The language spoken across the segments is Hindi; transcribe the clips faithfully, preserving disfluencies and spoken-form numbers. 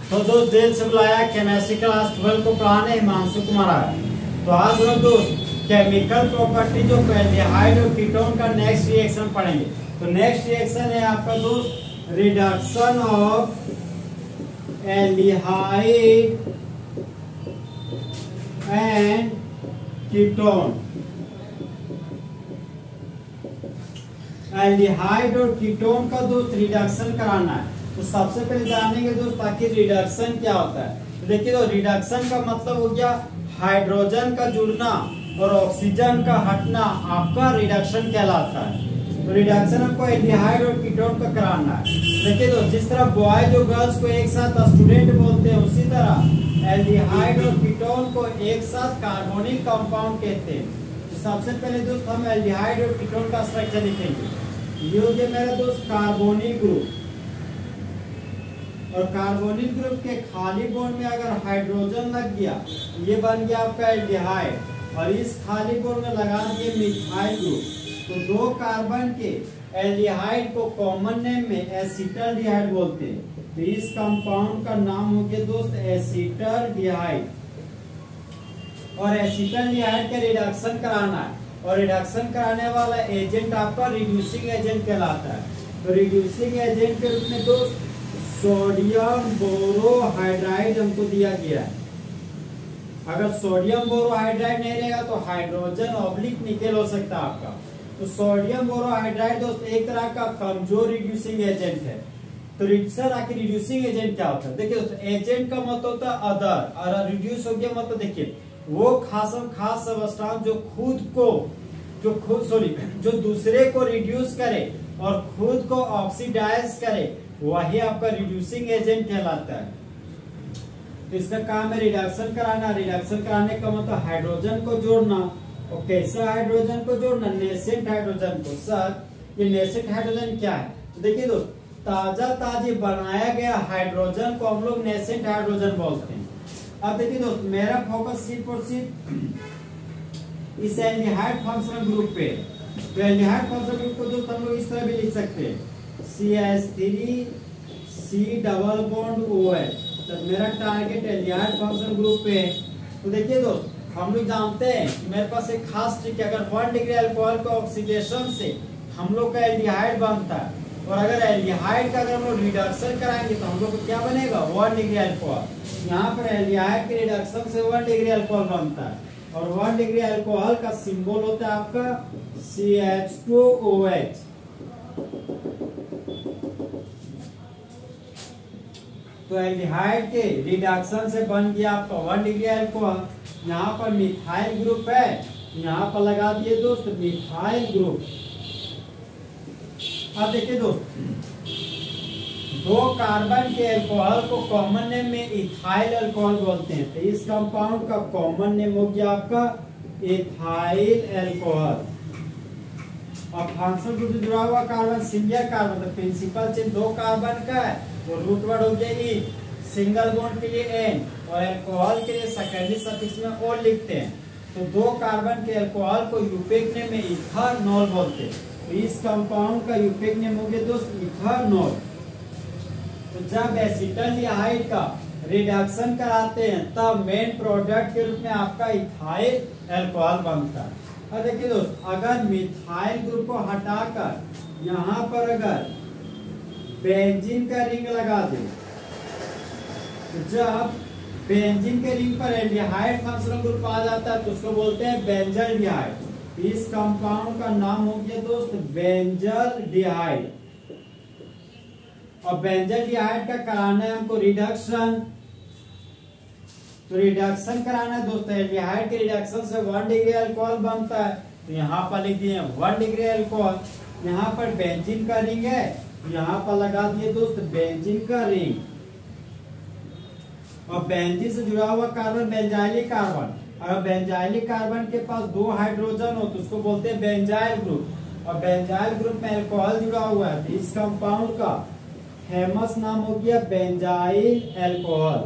तो दोस्त जेल से बुलाया केमिस्ट्री क्लास ट्वेल्व को पढ़ाने हिमांशु कुमार आया। तो आज हम दोस्त केमिकल प्रॉपर्टी जो एल्डिहाइड और कीटोन का नेक्स्ट रिएक्शन पढ़ेंगे। तो नेक्स्ट रिएक्शन है आपका दोस्त reduction of aldehyde and ketone. Aldehyde और कीटोन का दोस्त रिडक्शन कराना है। तो सबसे पहले जानेंगे दोस्त आखिर रिडक्शन क्या होता है। तो देखिए तो रिडक्शन का मतलब हो गया हाइड्रोजन का जुड़ना और ऑक्सीजन का हटना, आपका रिडक्शन कहलाता है। तो रिडक्शन हमको एल्डिहाइड और कीटोन का कराना है। देखिए तो जिस तरह बॉयज और गर्ल्स को एक साथ स्टूडेंट बोलते हैं, उसी तरह एल्डिहाइड और कीटोन को एक साथ कार्बोनिक कंपाउंड कहते हैं। तो सबसे पहले दोस्त हम एल्डिहाइड और कीटोन का स्ट्रक्चर लिखेंगे। ये हो गया मेरा दोस्त कार्बोनिक ग्रुप, और कार्बोनिक ग्रुप के खाली बॉन्ड में अगर हाइड्रोजन लग गया, ये बन गया आपका एल्डिहाइड, और इस खाली बॉन्ड में लगा दिए मिथाइल ग्रुप। तो दो कार्बन के एल्डिहाइड को कॉमन नेम में एसिटल्डिहाइड बोलते हैं। तो इस कंपाउंड का नाम हो गया दोस्त एसिटल्डिहाइड, और एसिटल्डिहाइड का रिडक्शन कराना है, और रिडक्शन कराने वाला एजेंट आपका रिड्यूसिंग एजेंट कहलाता है। तो रिड्यूसिंग एजेंट के रूप में दोस्त सोडियम बोरोहाइड्राइड हमको दिया गया है। अगर सोडियम बोरोहाइड्राइड नहीं रहेगा तो हाइड्रोजन ऑब्लिक निकेल हो सकता है आपका। तो सोडियम बोरोहाइड्राइड दोस्त एक तरह का कमजोर रिड्यूसिंग एजेंट है। तो सर आखिर रिड्यूसिंग एजेंट क्या होता है? देखिए दोस्तों, एजेंट का मतलब होता है अदर, और रिड्यूस हो गया मतलब देखिए वो खास खास सबस्टांस जो खुद को जो खुद सॉरी जो दूसरे को रिड्यूस करे और खुद को ऑक्सीडाइज करे, वही आपका रिड्यूसिंग एजेंट कहलाता है। तो इसका काम है रिडक्शन कराना। रिडक्शन कराने का मतलब हाइड्रोजन को जोड़ना। और कैसा हाइड्रोजन को जोड़ना? नेसेंट हाइड्रोजन को। सर ये नेसेंट हाइड्रोजन क्या है? तो देखिए दोस्त, ताजा ताजी बनाया गया हाइड्रोजन को हम लोग नेसेंट हाइड्रोजन बोलते हैं। अब देखिए दोस्त, मेरा फोकस सिर्फ और सिर्फ इस एल्डिहाइड फंक्शनल ग्रुप पे। तो एल्डिहाइड फंक्शनल ग्रुप को दोस्त हम लोग इस तरह भी लिख सकते हैं, C H three C double bond O H. तो मेरा टारगेट एल्डिहाइड फंक्शनल ग्रुप पे है। तो देखिए दोस्त, हम लोग जानते हैं कि मेरे पास एक खास ट्रिक है। अगर वन डिग्री अल्कोहल का ऑक्सीडेशन से हम लोग का एल्डिहाइड बनता है, और अगर एल्डिहाइड का अगर हम लोग रिडक्शन कराएंगे तो हम लोग को क्या बनेगा? One degree alcohol. यहाँ पर एल्डिहाइड के रिडक्शन से वन डिग्री अल्कोहल बनता है, और वन डिग्री अल्कोहल का सिंबल होता है आपका C H two O H. तो एल्डिहाइड के रिडक्शन से बन गया आपका वन डिग्री अल्कोहल। यहाँ पर मिथाइल ग्रुप है, यहाँ पर लगा दिए दोस्त मिथाइल ग्रुप। अब देखिए दोस्त, दो कार्बन के अल्कोहल को कॉमन नेम में इथाइल अल्कोहल बोलते हैं। तो इस कंपाउंड का कॉमन नेम हो गया आपका इथाइल अल्कोहल। और फंक्शनल ग्रुप से जुड़ा हुआ कार्बन सिंगल कार्बन, तो प्रिंसिपल चेन दो कार्बन का है, तो रूट वर्ड हो गया ई, सिंगल बॉन्ड के लिए एन, और अल्कोहल के लिए सेकेंडरी सफिक्स में ओ लिखते हैं। तो दो कार्बन के अल्कोहल को यूपेक नेम में इथानॉल बोलते हैं। तो इस कंपाउंड का यूपेक नेम हो गया दोस्त इथानॉल। तो जब एसिटल्डिहाइड का रिडक्शन कराते हैं तब मेन प्रोडक्ट के रूप में आपका इथाइल अल्कोहल बनता है। अब देखिए दोस्त, अगर मिथाइल ग्रुप को हटाकर यहाँ पर अगर बेंजीन का रिंग लगा दे, तो जब बेंजीन के रिंग पर एल्डिहाइड फंक्शनल ग्रुप आ जाता है तो उसको बोलते हैं बेंजल्डिहाइड। इस कंपाउंड का नाम हो गया दोस्त बेंजल्डिहाइड। और बेंजल्डिहाइड का कराना है हमको रिडक्शन। तो रिडक्शन कराना है दोस्तों, एल्डिहाइड के रिडक्शन से वन डिग्री अल्कोहल बनता है। तो यहाँ पर लिख दिए वन डिग्री अल्कोहल। यहाँ पर बेंजीन का रिंग है, यहाँ पर लगा दिए दोस्त बेंजीन का रिंग। और बेंजीन से जुड़ा हुआ कार्बन बेंजाइलिक कार्बन। अगर बेंजाइलिक कार्बन के पास दो हाइड्रोजन हो तो उसको बोलते हैं बेंजाइल ग्रुप। और बेंजाइल ग्रुप में अल्कोहल जुड़ा हुआ है, तो इस कंपाउंड का फेमस नाम हो गया बेंजाइल अल्कोहल।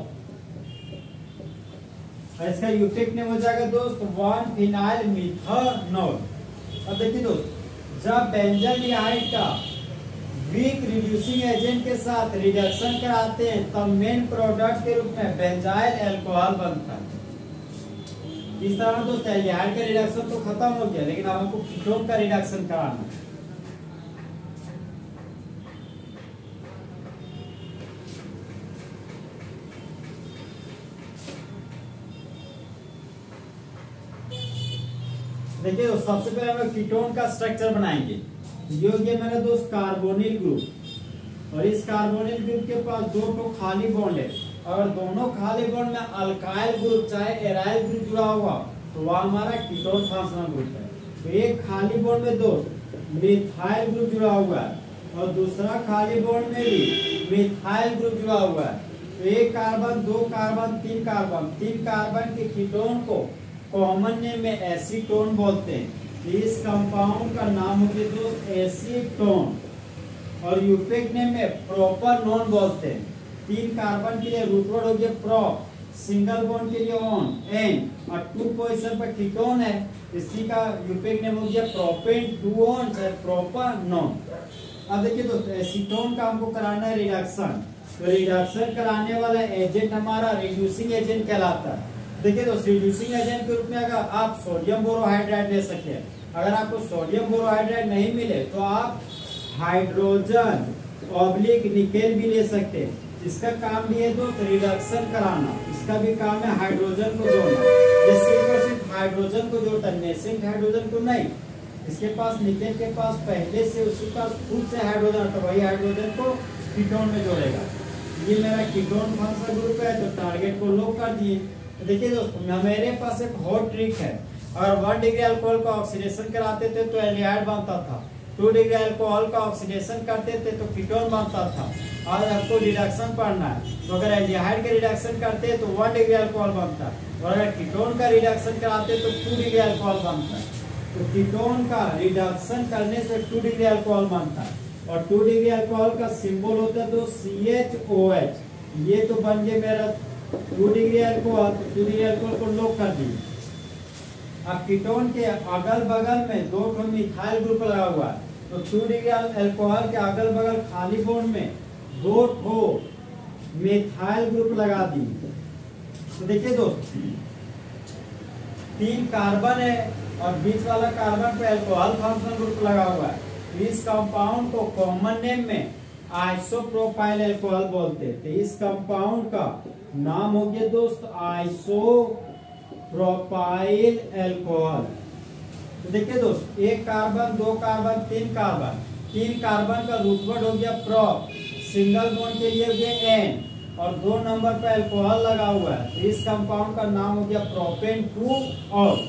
और इसका यूटेक नेम हो जाएगा दोस्त वन फिनाइल मिथनॉल। अब देखिए दोस्त, जब बेंजल्डिहाइड का वीक रिड्यूसिंग एजेंट के साथ रिडक्शन कराते हैं तब मेन प्रोडक्ट के रूप में बेंजाइल अल्कोहल बनता है। इस तरह दोस्त एल्डिहाइड का रिडक्शन तो खत्म हो गया, लेकिन अब हमको कीटोन का रिडक्शन कराना है। देखिए तो सबसे पहले हम कीटोन का स्ट्रक्चर बनाएंगे। ये हो गया मेरा दोस्त कार्बोनिल ग्रुप, और इस कार्बोनिल ग्रुप के पास दो तो खाली बॉन्ड है। अगर दोनों खाली बॉन्ड में अल्काइल ग्रुप चाहे एराइल ग्रुप जुड़ा हुआ तो वह हमारा कीटोन फंक्शनल ग्रुप है। तो एक खाली बॉन्ड में दोस्त मिथाइल ग्रुप जुड़ा हुआ है और दूसरा खाली बॉन्ड में भी मिथाइल ग्रुप जुड़ा हुआ है। तो एक कार्बन, दो कार्बन, तीन कार्बन, तीन कार्बन के कीटोन को कॉमन नेम में एसीटोन बोलते हैं। इस कंपाउंड का नाम होता है दोस्त एसीटोन, और यूपेक नेम में प्रोपरनोन बोलते हैं। तीन कार्बन के लिए रूट वर्ड हो गया प्रो, सिंगल बॉन्ड के लिए ऑन एन, और टू पोजीशन पर कीटोन है, इसी का यूपेक नेम हो गया प्रोपेन टू ऑन चाहे प्रोपरनोन। अब देखिए दोस्त एसीटोन का हमको कराना है रिडक्शन, तो रिडक्शन कराने वाला एजेंट हमारा रिड्यूसिंग एजेंट कहलाता है। देखिए दोस्त रिड्यूसिंग एजेंट के रूप में अगर आप सोडियम बोरोहाइड्राइड ले सकते हैं। अगर आपको सोडियम बोरोहाइड्राइड नहीं मिले तो आप हाइड्रोजन ऑब्लिक निकेल भी ले सकते हैं। इसका काम भी है दोस्त रिडक्शन कराना, इसका भी काम है हाइड्रोजन को जोड़ना। ये सिर्फ और सिर्फ हाइड्रोजन को जोड़ता है, नेसेंट हाइड्रोजन को नहीं। इसके पास निकेल के पास पहले से उसके पास खुद से हाइड्रोजन, तो वही हाइड्रोजन को कीटोन में जोड़ेगा। ये मेरा कीटोन फंक्शनल ग्रुप है, तो टारगेट को लॉक कर दिए। तो देखिए दोस्तों मेरे पास एक हॉट ट्रिक है, अगर वन डिग्री अल्कोहल का ऑक्सीडेशन कराते थे तो एल्डिहाइड बनता था, टू डिग्री अल्कोहल का ऑक्सीडेशन करते थे तो कीटोन बनता था। आज आपको रिडक्शन पढ़ना है, तो अगर एल्डिहाइड का रिडक्शन करते हैं तो वन डिग्री अल्कोहल बनता है, और अगर कीटोन का रिडक्शन कराते तो टू डिग्री अल्कोहल बनता है। तो कीटोन का रिडक्शन करने से टू डिग्री अल्कोहल बनता है, और टू डिग्री अल्कोहल का सिंबल होता है तो सी एच ओ एच। ये तो बन गया मेरा two degree alcohol, two degree alcohol को लॉक कर दिए। अब कीटोन के अगल बगल में दो ठो मिथाइल ग्रुप लगा हुआ है, तो टू डिग्री अल्कोहल के अगल बगल खाली बॉन्ड में दो ठो मिथाइल ग्रुप लगा दिए। तो देखिए दोस्त तीन कार्बन है और बीच वाला कार्बन पे अल्कोहल फंक्शनल ग्रुप लगा हुआ है। इस कंपाउंड को कॉमन नेम में आइसोप्रोपाइल अल्कोहल बोलते हैं। तो इस कंपाउंड का नाम हो गया दोस्त आइसोप्रोपाइल अल्कोहल। तो देखिए दोस्त एक कार्बन, दो कार्बन, तीन कार्बन, तीन कार्बन का रूट वर्ड हो गया प्रो, सिंगल बॉन्ड के लिए हो गया एन, और दो नंबर पे अल्कोहल लगा हुआ है। तो इस कंपाउंड का नाम हो गया प्रोपेन टू ऑल।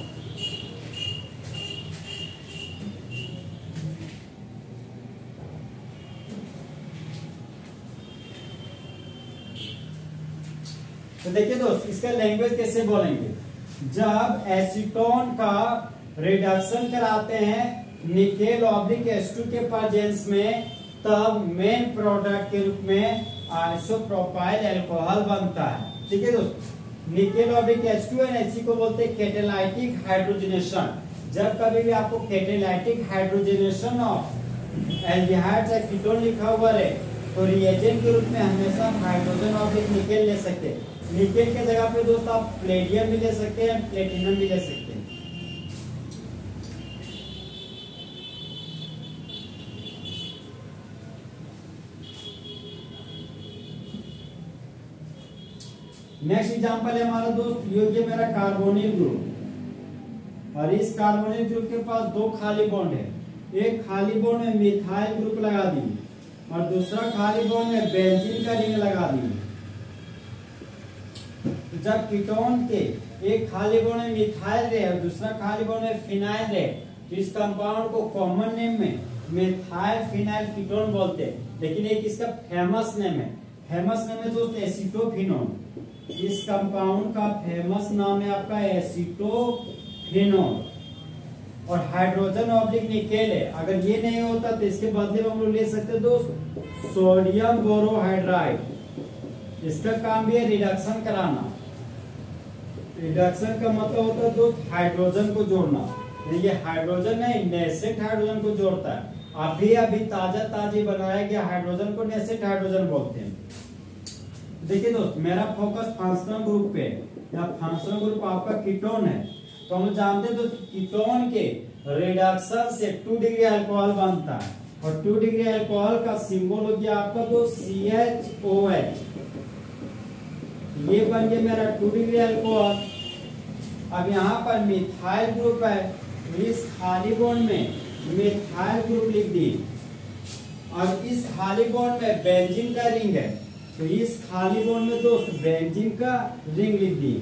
तो देखिए दोस्त इसका लैंग्वेज कैसे बोलेंगे। जब एसीटोन का रिडक्शन कराते हैं निकेल ऑब्लिक एच टू के प्रेजेंस में, तब मेन प्रोडक्ट के रूप में आइसोप्रोपाइल अल्कोहल बनता है। ठीक है दोस्त nickel oblique H two N इसी को बोलते हैं कैटालाइटिक हाइड्रोजनेशन। जब कभी भी आपको कैटालाइटिक हाइड्रोजनेशन ऑफ एल्डिहाइड या कीटोन लिखा हुआ है तो रिएजेंट के रूप में हमेशा हाइड्रोजन ऑब्लिक निकेल ले सकते हैं। निकेल के जगह पे दोस्त आप प्लेटियम भी ले सकते हैं, प्लेटिनम भी ले सकते हैं। नेक्स्ट एग्जांपल है हमारा दोस्त ये हो मेरा कार्बोनिल ग्रुप, और इस कार्बोनिल ग्रुप के पास दो खाली बॉन्ड है। एक खाली बॉन्ड में मिथाइल ग्रुप लगा दी और दूसरा खाली बॉन्ड में बेंजीन का रिंग लगा दी। जब कीटोन के एक खाली बॉन्ड में मिथाइल रहे और दूसरा खाली बॉन्ड में फिनाइल रहे तो इस कंपाउंड को कॉमन नेम में मिथाइल फिनाइल कीटोन बोलते हैं। लेकिन एक इसका फेमस नेम है, फेमस नेम है दोस्त एसीटोफिनोन। इस कंपाउंड का फेमस नाम है आपका एसीटोफिनोन, और हाइड्रोजन ऑब्लिक निकेल है। अगर ये नहीं होता तो इसके बदले में हम लोग ले सकते हैं दोस्त सोडियम बोरोहाइड्राइड। इसका काम भी है रिडक्शन कराना। रिडक्शन का मतलब होता है दोस्त हाइड्रोजन को जोड़ना। ये हाइड्रोजन नहीं नेसेंट हाइड्रोजन को जोड़ता है। अभी अभी ताजा ताजी बनाया गया हाइड्रोजन को नेसेट हाइड्रोजन बोलते हैं। देखिए दोस्त, मेरा फोकस फंक्शनल ग्रुप पे, या फंक्शनल ग्रुप आपका कीटोन है। तो हम जानते हैं दोस्त, कीटोन के रिडक्शन से टू डिग्री अल्कोहल बनता है, और टू डिग्री अल्कोहल का सिंबल हो गया आपका दोस्त सी एच ओ एच। ये बन गया मेरा टू डिग्री अल्कोहल। अब यहाँ पर मिथाइल ग्रुप है, तो इस खाली बॉन्ड में मिथाइल ग्रुप लिख दी, और इस खाली बॉन्ड में बेंजीन का रिंग है, तो इस खाली बॉन्ड में दोस्त बेंजीन का रिंग लिख दी।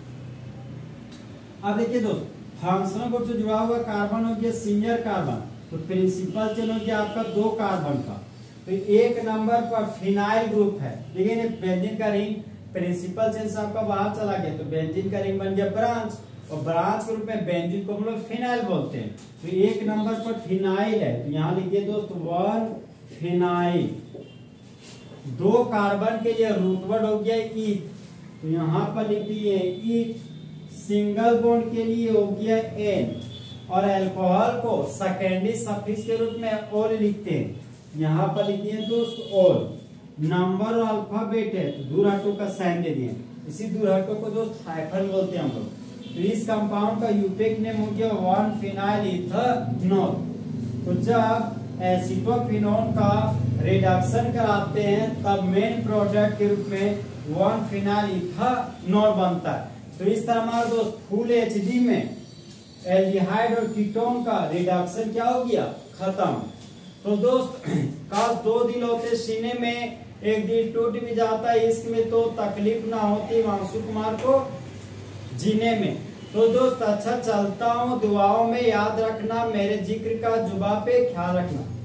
अब देखिए दोस्त, फंक्शनल ग्रुप से जुड़ा हुआ कार्बन हो गया सीनियर कार्बन, तो प्रिंसिपल चेन हो गया आपका दो कार्बन का। तो एक नंबर पर फिनाइल ग्रुप है, देखिए बेंजीन का रिंग प्रिंसिपल चेन से आपका बाहर चला गया, तो बेंजीन का रिंग बन गया ब्रांच, और ब्रांच के रूप में बेंजीन को हम लोग फिनाइल बोलते हैं। तो एक नंबर पर फिनाइल है, तो यहाँ लिखिए दोस्त वन फिनाइल। दो कार्बन के लिए रूट वर्ड हो गया ईथ, तो यहाँ पर लिख दिए ईथ। सिंगल बॉन्ड के लिए हो गया एन, और अल्कोहल को सेकेंडरी सफिक्स के रूप में ओल लिखते हैं, यहाँ पर लिख दिए दोस्त ओल। नंबर और अल्फाबेट है, तो दूर हटो का साइन दे दिए, इसी दूर हटो को दोस्त हाइफन बोलते हैं हम लोग। तो इस कंपाउंड का यूपिक नेम हो गया वन फिनाइल इथेनॉल। तो जब एसिटोफिनोन का रिडक्शन कराते हैं तब मेन प्रोडक्ट के रूप में वन फिनाइल इथेनॉल बनता है। तो इस तरह हमारे दोस्त फुल एचडी में एल्डिहाइड और कीटोन का रिडक्शन क्या हो गया, खत्म। तो दोस्त, काश दो दिल होते सीने में, एक दिल टूट भी जाता है इश्क में, तो तकलीफ ना होती वांसु कुमार को जीने में। तो दोस्त अच्छा चलता हूँ, दुआओं में याद रखना, मेरे जिक्र का जुबा पे ख्याल रखना।